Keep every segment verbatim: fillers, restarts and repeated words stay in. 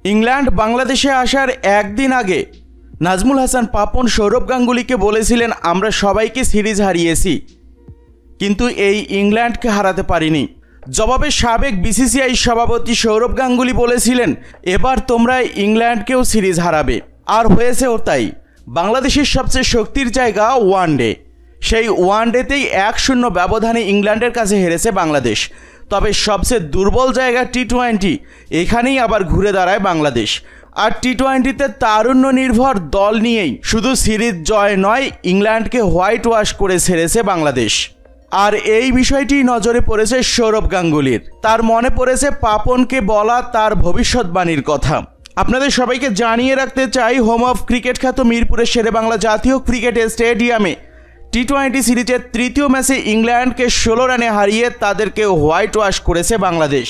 England বাংলাদেশে আসার একদিন আগে নাজমুল হাসান পাপন সৌরভ গাঙ্গুলিকে বলেছিলেন, আমরা সবাইকে সিরিজ হারিয়েছি, কিন্তু এই ইংল্যান্ডকে হারাতে পারিনি। জবাবে সাবেক বিসিসিআই সভাপতি সৌরভ গাঙ্গুলি বলেছিলেন, এবার তোমরা ইংল্যান্ডকেও সিরিজ হারাবে। আর হয়েছেও তাই। বাংলাদেশের সবচেয়ে শক্তির জায়গা ওয়ানডে। সেই ওয়ানডেতেই এক শূন্য ব্যবধানে ইংল্যান্ডের কাছে হেরেছে বাংলাদেশ। তবে সবচেয়ে দুর্বল জায়গা টি টোয়েন্টি, এখানেই আবার ঘুরে দাঁড়ায় বাংলাদেশ। আর টি টোয়েন্টিতে তারুণ্য নির্ভর দল নিয়েই শুধু সিরিজ জয় নয়, ইংল্যান্ডকে হোয়াইট ওয়াশ করে ছেড়েছে বাংলাদেশ। আর এই বিষয়টি নজরে পড়েছে সৌরভ গাঙ্গুলির। তার মনে পড়েছে পাপনকে বলা তার ভবিষ্যৎবাণীর কথা। আপনাদের সবাইকে জানিয়ে রাখতে চাই, হোম অফ ক্রিকেট খ্যাত মিরপুরের শেরেবাংলা জাতীয় ক্রিকেট স্টেডিয়ামে টি টোয়েন্টি সিরিজের তৃতীয় ম্যাচে ইংল্যান্ডকে ষোলো রানে হারিয়ে তাদেরকে হোয়াইট ওয়াশ করেছে বাংলাদেশ।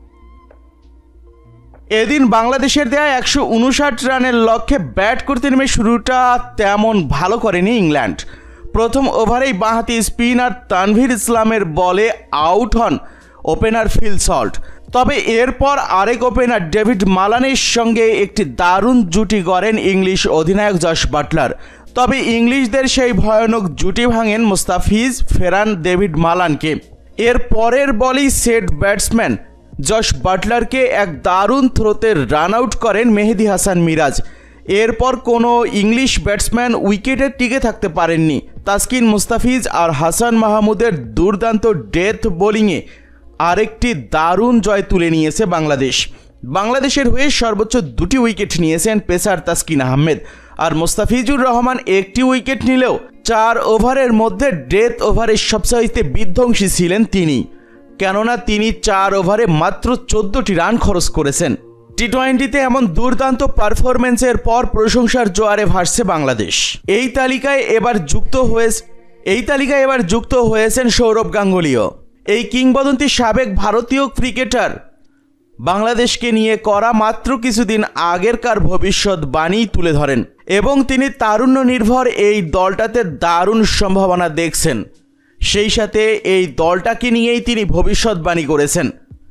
এদিন বাংলাদেশের দেয়া একশো উনষাট রানের লক্ষ্যে ব্যাট করতে নেমে শুরুটা তেমন ভালো করেনি ইংল্যান্ড। প্রথম ওভারেই বাঁহাতি স্পিনার তানভীর ইসলামের বলে আউট হন ওপেনার ফিল সল্ট। তবে এরপর আরেক ওপেনার ডেভিড মালানের সঙ্গে একটি দারুণ জুটি গড়েন ইংলিশ অধিনায়ক জশ বাটলার। তবে ইংলিশদের সেই ভয়ানক জুটি ভাঙেন মুস্তাফিজ, ফেরান ডেভিড মালানকে। এর পরের বলেই সেট ব্যাটসম্যান জশ বাটলারকে এক দারুণ থ্রোতে রান আউট করেন মেহেদি হাসান মিরাজ। এরপর কোনো ইংলিশ ব্যাটসম্যান উইকেটে টিকে থাকতে পারেননি। তাসকিন, মুস্তাফিজ আর হাসান মাহমুদের দুর্দান্ত ডেথ বোলিংয়ে আরেকটি দারুণ জয় তুলে নিয়েছে বাংলাদেশ। বাংলাদেশের হয়ে সর্বোচ্চ দুটি উইকেট নিয়েছেন পেসার তাসকিন আহমেদ, আর মুস্তাফিজুর রহমান একটি উইকেট নিলেও চার ওভারের মধ্যে ডেথ ওভারের সবচাইতে বিধ্বংসী ছিলেন তিনি, কেননা তিনি চার ওভারে মাত্র চোদ্দটি রান খরচ করেছেন। টি টোয়েন্টিতে এমন দুর্দান্ত পারফরমেন্সের পর প্রশংসার জোয়ারে ভাসছে বাংলাদেশ। এই তালিকায় এবার যুক্ত হয়েছে এই তালিকায় এবার যুক্ত হয়েছেন সৌরভ গাঙ্গুলিও। এই কিংবদন্তি সাবেক ভারতীয় ক্রিকেটার বাংলাদেশকে নিয়ে করা মাত্র কিছুদিন আগেরকার ভবিষ্যৎবাণী তুলে ধরেন এবং তিনি তারুণ্য নির্ভর এই দলটাতে দারুণ সম্ভাবনা দেখছেন। সেই সাথে এই দলটাকে নিয়েই তিনি ভবিষ্যৎবাণী করেছেন।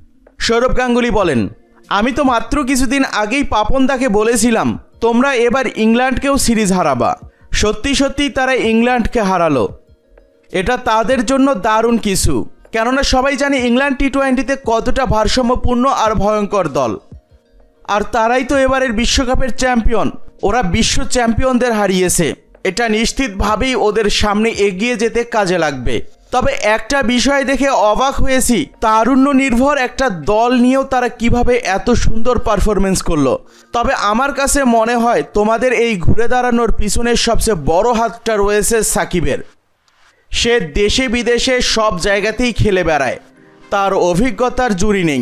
সৌরভ গাঙ্গুলি বলেন, আমি তো মাত্র কিছুদিন আগেই পাপনদাকে বলেছিলাম, তোমরা এবার ইংল্যান্ডকেও সিরিজ হারাবা। সত্যি সত্যি তারা ইংল্যান্ডকে হারালো। এটা তাদের জন্য দারুণ কিছু, কেননা সবাই জানে ইংল্যান্ড টি টোয়েন্টিতে কতটা ভারসাম্যপূর্ণ আর ভয়ঙ্কর দল। আর তারাই তো এবারের বিশ্বকাপের চ্যাম্পিয়ন। ওরা বিশ্ব চ্যাম্পিয়নদের হারিয়েছে, এটা নিশ্চিতভাবেই ওদের সামনে এগিয়ে যেতে কাজে লাগবে। তবে একটা বিষয় দেখে অবাক হয়েছি, তারুণ্য নির্ভর একটা দল নিয়েও তারা কিভাবে এত সুন্দর পারফরমেন্স করলো। তবে আমার কাছে মনে হয় তোমাদের এই ঘুরে দাঁড়ানোর পিছনের সবচেয়ে বড় হাতটা রয়েছে সাকিবের। সে দেশে বিদেশে সব জায়গাতেই খেলে বেড়ায়, তার অভিজ্ঞতার জুড়ি নেই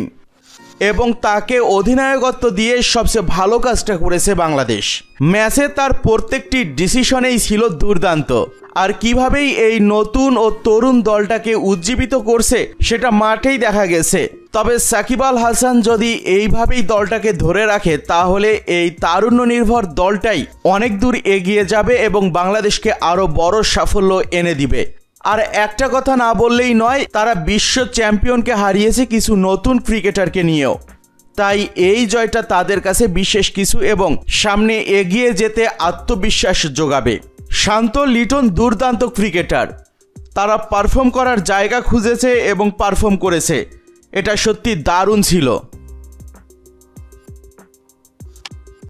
এবং তাকে অধিনায়কত্ব দিয়ে সবচেয়ে ভালো কাজটা করেছে বাংলাদেশ। ম্যাচে তার প্রত্যেকটি ডিসিশনেই ছিল দুর্দান্ত। আর কিভাবেই এই নতুন ও তরুণ দলটাকে উজ্জীবিত করছে সেটা মাঠেই দেখা গেছে। তবে সাকিব আল হাসান যদি এইভাবেই দলটাকে ধরে রাখে, তাহলে এই তারুণ্য নির্ভর দলটাই অনেক দূর এগিয়ে যাবে এবং বাংলাদেশকে আরও বড় সাফল্য এনে দিবে। আর একটা কথা না বললেই নয়, তারা বিশ্ব চ্যাম্পিয়নকে হারিয়েছে কিছু নতুন ক্রিকেটারকে নিয়েও। তাই এই জয়টা তাদের কাছে বিশেষ কিছু এবং সামনে এগিয়ে যেতে আত্মবিশ্বাস যোগাবে। শান্ত, লিটন দুর্দান্ত ক্রিকেটার। তারা পারফর্ম করার জায়গা খুঁজেছে এবং পারফর্ম করেছে, এটা সত্যি দারুণ ছিল।